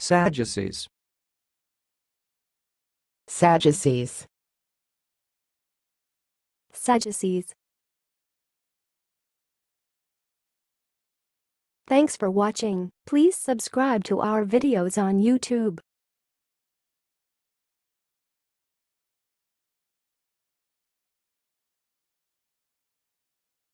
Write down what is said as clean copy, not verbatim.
Sadducees. Sadducees. Sadducees. Thanks for watching. Please subscribe to our videos on YouTube.